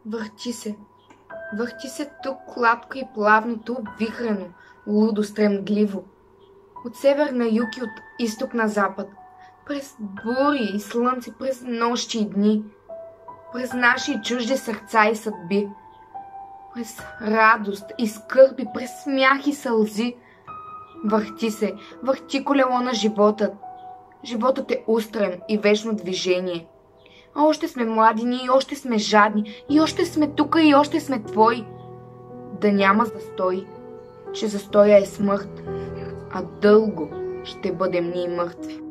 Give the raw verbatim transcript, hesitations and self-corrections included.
Върти се. Върти се тук гладко и плавно, тук вихрено, лудо, стремгливо. От север на юг и от изток на запад. През бури и слънце, през нощи и дни. През наши и чужди сърца и съдби. През радост и скърби, през смях и сълзи. Върти се, върти колело на животът. Животът е устрем и вечно движение. А още сме млади ние, и още сме жадни, и още сме тука, и още сме твои. Да няма застой, че застоя е смърт, а дълго ще бъдем ние мъртви.